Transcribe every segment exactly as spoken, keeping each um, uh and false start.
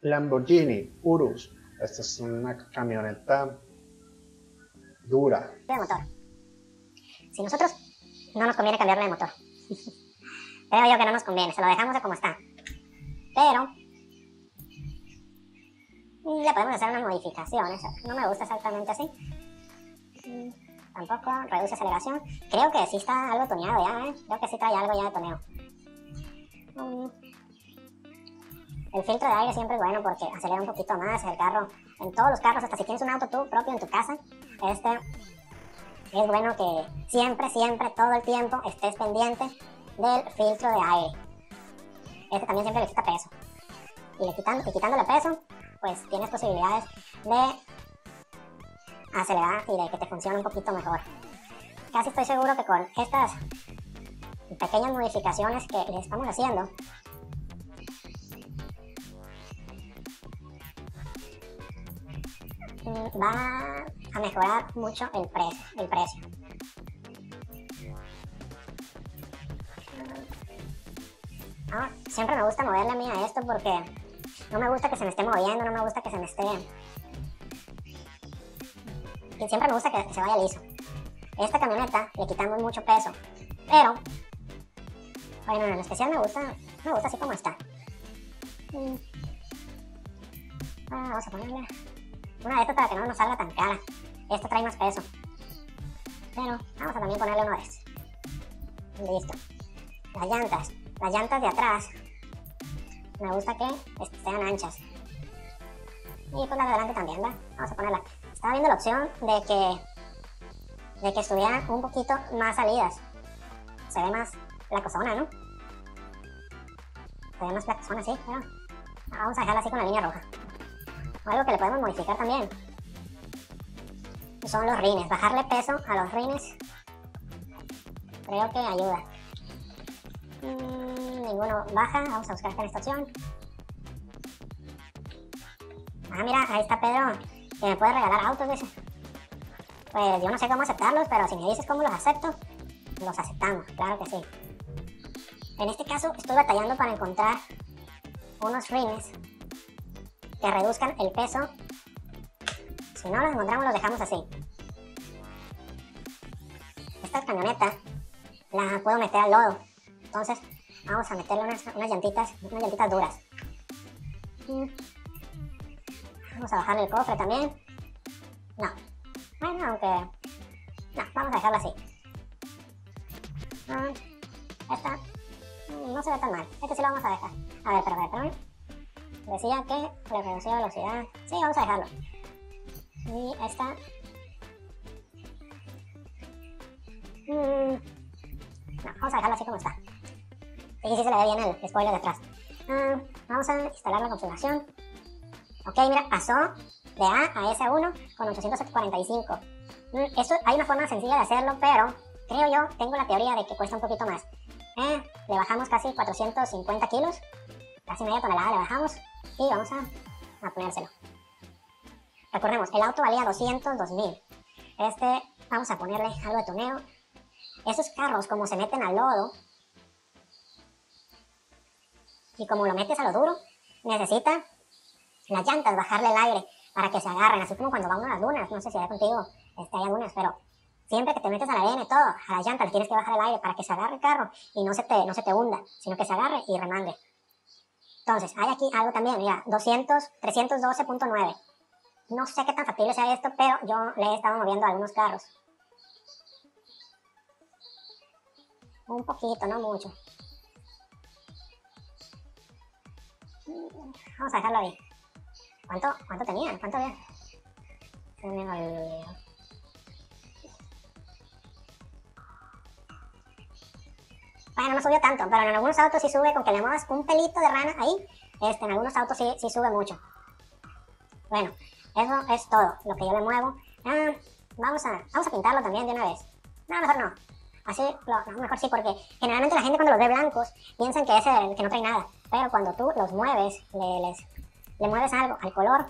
Lamborghini Urus. Esta es una camioneta dura. De motor. Si nosotros no nos conviene cambiarle de motor. Creo yo que no nos conviene, se lo dejamos de como está. Pero le podemos hacer unas modificaciones. No me gusta exactamente así. Tampoco reduce aceleración. Creo que sí está algo tuneado ya, ¿eh? Creo que sí trae algo ya de toneo. El filtro de aire siempre es bueno porque acelera un poquito más el carro. En todos los carros, hasta si tienes un auto tú propio en tu casa, este es bueno que siempre, siempre, todo el tiempo estés pendiente del filtro de aire. Este también siempre le quita peso. Y, le quitando, y quitándole peso, pues tienes posibilidades de acelerar y de que te funcione un poquito mejor. Casi estoy seguro que con estas pequeñas modificaciones que le estamos haciendo, va a mejorar mucho el precio. El precio. Ah, siempre me gusta moverle a mí a esto porque no me gusta que se me esté moviendo, no me gusta que se me esté... Y siempre me gusta que se vaya liso. Esta camioneta le quitamos mucho peso, pero bueno, en especial me gusta, me gusta así como está. Ah, vamos a ponerle una de estas para que no nos salga tan cara. Esta trae más peso, pero vamos a también ponerle uno de estos. Listo. Las llantas, las llantas de atrás me gusta que sean anchas. Y pues las de adelante también, ¿verdad? Vamos a ponerla. Estaba viendo la opción de que de que estuvieran un poquito más salidas. Se ve más placosona, ¿no? Se ve más placosona, sí, pero vamos a dejarla así con la línea roja. O algo que le podemos modificar también son los rines. Bajarle peso a los rines creo que ayuda. Mm, ninguno baja. Vamos a buscar acá en esta opción. Ah, mira, ahí está Pedro, que me puede regalar autos, dice. Pues yo no sé cómo aceptarlos, pero si me dices cómo los acepto, los aceptamos, claro que sí. En este caso estoy batallando para encontrar unos rines que reduzcan el peso. Si no los encontramos, los dejamos así. Esta camioneta la puedo meter al lodo, entonces vamos a meterle unas, unas llantitas, unas llantitas duras. Vamos a bajarle el cofre también. No. Bueno, aunque... No, vamos a dejarlo así. Ah, esta no se ve tan mal. Este sí lo vamos a dejar. A ver, pero, pero, pero. Decía que le reducía velocidad. Sí, vamos a dejarlo. Y esta... Mm, no, vamos a dejarlo así como está. Y sí se le ve bien el spoiler de atrás. Ah, vamos a instalar la configuración. Ok, mira, pasó de A a S uno con ochocientos cuarenta y cinco. Mm, esto hay una forma sencilla de hacerlo, pero creo yo, tengo la teoría de que cuesta un poquito más. Eh, le bajamos casi cuatrocientos cincuenta kilos, casi media tonelada le bajamos y vamos a, a ponérselo. Recordemos, el auto valía doscientos dos mil. Este, vamos a ponerle algo de tuneo. Esos carros, como se meten al lodo y como lo metes a lo duro, necesita las llantas bajarle el aire para que se agarren, así como cuando vamos a las dunas. No sé si hay contigo este, hay dunas, pero siempre que te metes a la arena y todo, a las llantas le tienes que bajar el aire para que se agarre el carro y no se te, no se te hunda, sino que se agarre y remande. Entonces, hay aquí algo también, mira, doscientos, trescientos doce punto nueve. No sé qué tan factible sea esto, pero yo le he estado moviendo a algunos carros. Un poquito, no mucho. Vamos a dejarlo ahí. ¿Cuánto, cuánto tenía? ¿Cuánto había? Se me olvidó. Bueno, no subió tanto, pero en algunos autos sí sube, con que le muevas un pelito de rana ahí, este, en algunos autos sí, sí sube mucho. Bueno, eso es todo lo que yo le muevo. Ah, vamos, a, vamos a pintarlo también de una vez. No, mejor no. Así, lo, no, mejor sí, porque generalmente la gente cuando los ve blancos piensan que es el que no trae nada. Pero cuando tú los mueves, le, les, le mueves algo al color.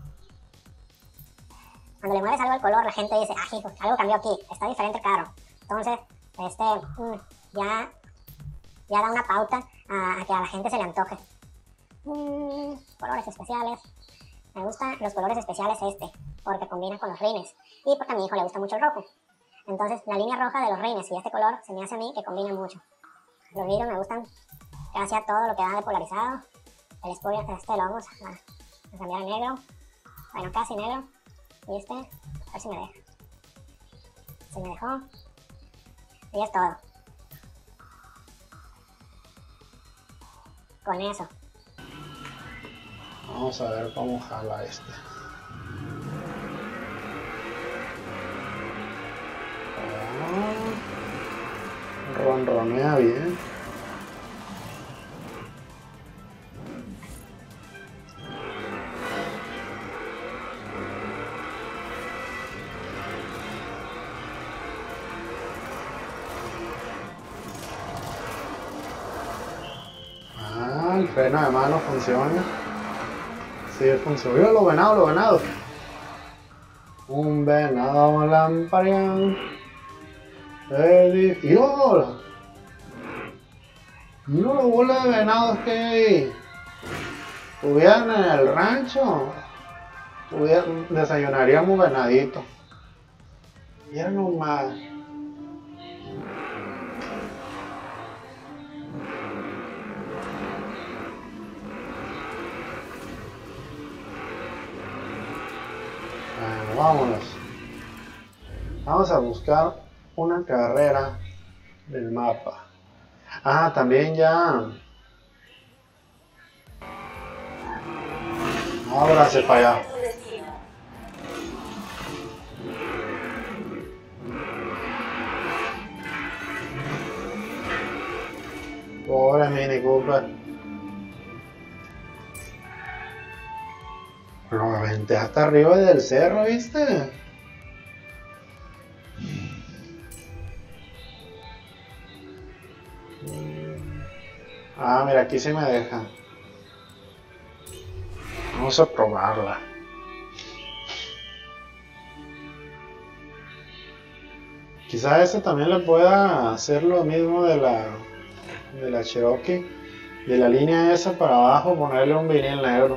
Cuando le mueves algo al color, la gente dice, ah, hijo, algo cambió aquí, está diferente el carro. Entonces, este, mmm, ya, ya da una pauta a, a que a la gente se le antoje. Mm, colores especiales. Me gustan los colores especiales este, porque combina con los rines y porque a mi hijo le gusta mucho el rojo. Entonces la línea roja de los rines y este color se me hace a mí que combina mucho. Los vidrios me gustan casi a todo lo que da de polarizado. El spoiler este lo vamos a, a cambiar a negro. Bueno, casi negro. Y este, a ver si me deja. Se me dejó. Y es todo. Con eso. Vamos a ver cómo jala este. Ah, ronronea bien. Ah, el freno de mano funciona. Sí, funciona. ¡Mira los venados, los venados! Un venado lamparián. ¡Y ¡mira! ¡Mira la bola de venados que hay! Estuvieran en el rancho, tuvieran, desayunaríamos venadito. Mira nomás. Bueno, vámonos. Vamos a buscar una carrera del mapa. Ah, también ya. Ábrase para allá. Pobre Mini Cooper. Lo aventé hasta arriba del cerro, ¿viste? Ah, mira, aquí sí me deja. Vamos a probarla. Quizá este también le pueda hacer lo mismo de la de la Cherokee, de la línea esa para abajo, ponerle un vinil negro.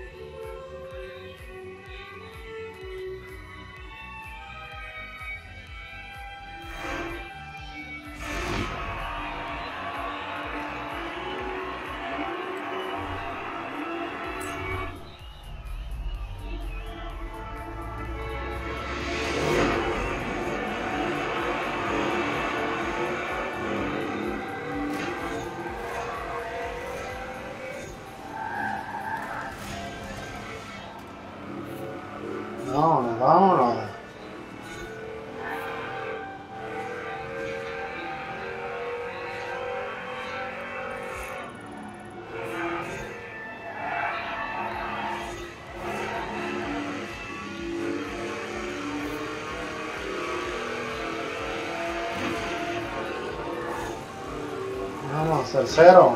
Vámonos, vámonos. Vamos, tercero.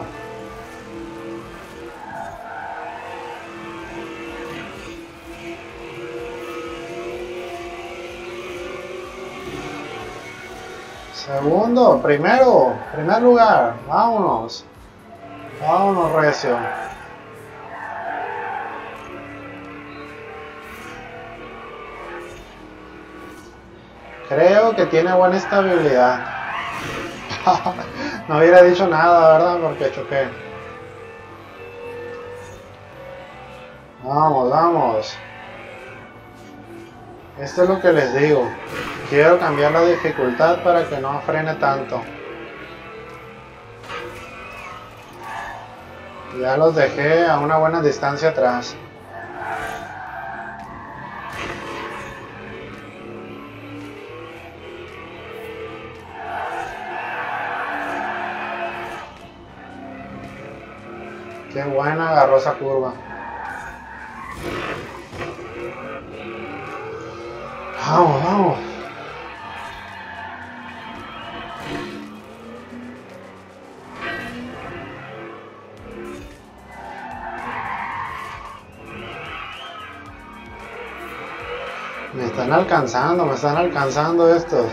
Segundo, primero, primer lugar, vámonos, vámonos recio. Creo que tiene buena estabilidad. No hubiera dicho nada, ¿verdad? Porque choqué. Vamos, vamos. Esto es lo que les digo. Quiero cambiar la dificultad para que no frene tanto. Ya los dejé a una buena distancia atrás. Qué buena agarró esa curva. Vamos, vamos. Me están alcanzando, me están alcanzando estos.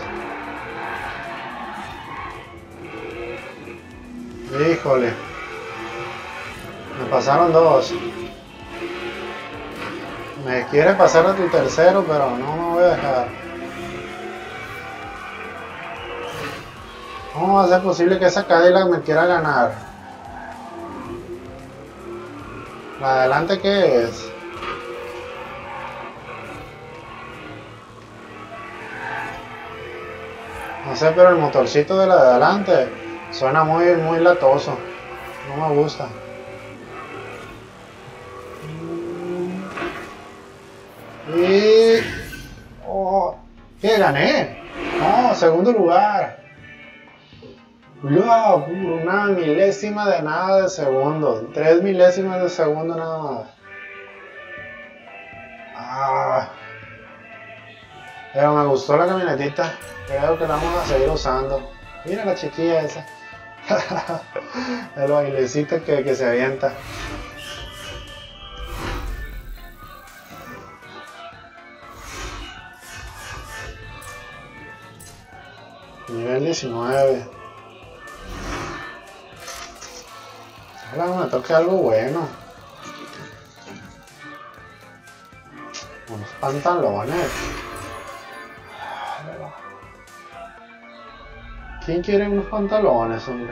Híjole. Me pasaron dos. Me quiere pasar a tu tercero, pero no me voy a dejar. ¿Cómo va a ser posible que esa Cadillac me quiera ganar? ¿La de adelante qué es? No sé, pero el motorcito de la de adelante suena muy, muy latoso. No me gusta. Y... Oh, ¿qué gané? No, segundo lugar. Wow, una milésima de nada de segundo. Tres milésimas de segundo nada más. Ah. Pero me gustó la camionetita. Creo que la vamos a seguir usando. Mira la chiquilla esa. El bailecito que, que se avienta. Nivel diecinueve. Ojalá me toque algo bueno. Unos pantalones. ¿Quién quiere unos pantalones, hombre?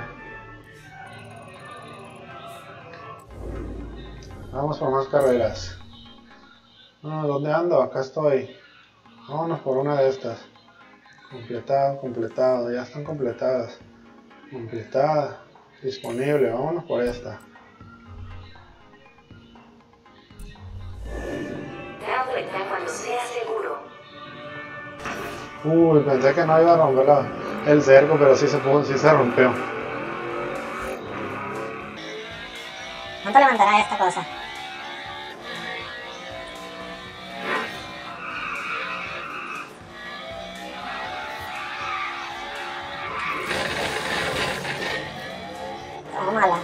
Vamos por más carreras. No, ¿dónde ando? Acá estoy. Vámonos por una de estas. Completado, completado. Ya están completadas. Completada. Disponible. Vámonos por esta. Da vuelta cuando sea seguro. Uy, pensé que no iba a romper la, el cerco, pero sí se pudo, sí se rompió. ¿Cuánto levantará esta cosa? Tómala.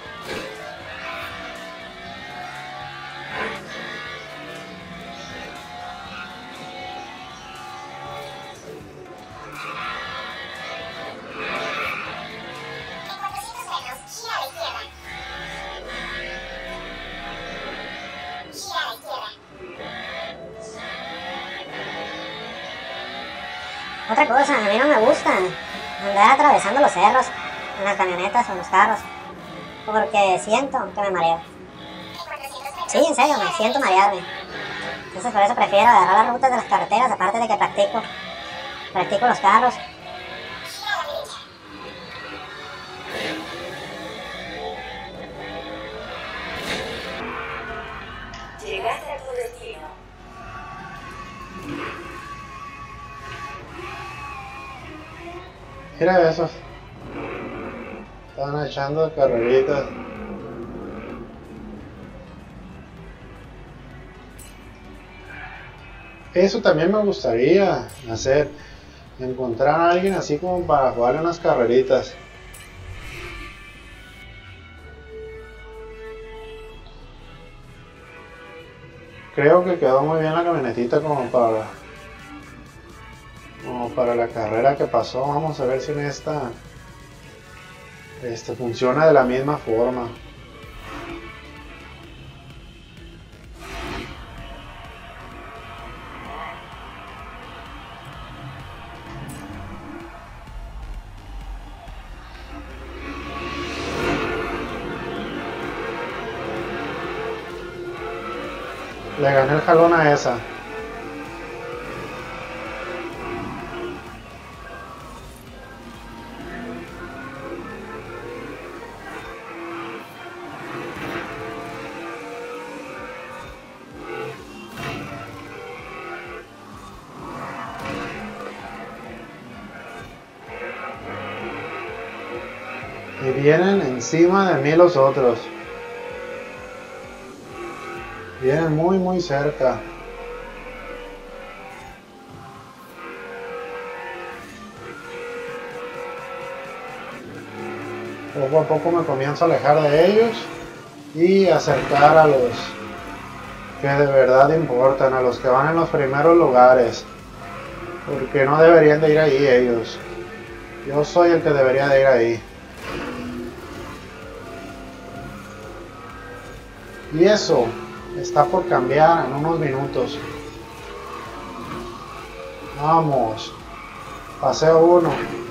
Otra cosa, a mí no me gusta andar atravesando los cerros en las camionetas o en los carros, porque siento que me mareo. Sí, en serio, me siento marearme. Entonces por eso prefiero agarrar las rutas de las carreteras, aparte de que practico, practico los carros. Llegaste a tu destino. Mira esos. Están echando carreritas. Eso también me gustaría hacer. Encontrar a alguien así como para jugarle unas carreritas. Creo que quedó muy bien la camionetita como para... como para la carrera que pasó. Vamos a ver si en esta este, funciona de la misma forma. Le gané el jalón a esa. Y vienen encima de mí los otros. Vienen muy muy cerca. Poco a poco me comienzo a alejar de ellos y acercar a los que de verdad importan, a los que van en los primeros lugares, porque no deberían de ir ahí ellos. Yo soy el que debería de ir ahí. Y eso está por cambiar en unos minutos. Vamos. Paseo uno.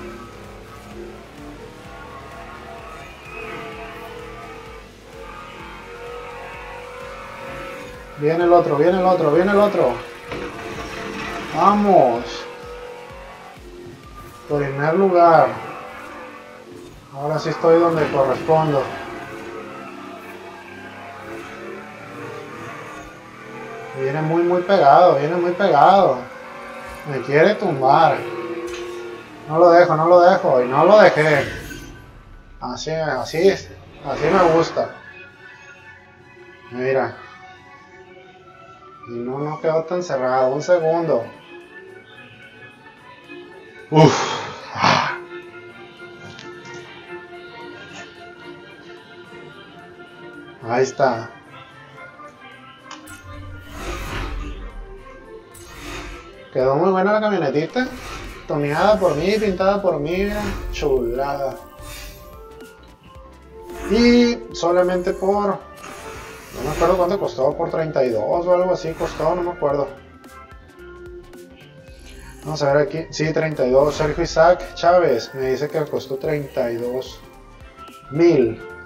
Viene el otro, viene el otro, viene el otro. Vamos. Primer lugar. Ahora sí estoy donde correspondo. Viene muy muy pegado, viene muy pegado. Me quiere tumbar. No lo dejo, no lo dejo. Y no lo dejé. Así, así, así me gusta. Mira. Y no, no quedó tan cerrado. Un segundo. Uff. Ahí está. Quedó muy buena la camionetita. Toneada por mí, pintada por mí. Chulada. Y solamente por... no me acuerdo cuánto costó, por treinta y dos o algo así costó, no me acuerdo. Vamos a ver aquí. Sí, treinta y dos. Sergio Isaac Chávez me dice que costó treinta y dos mil.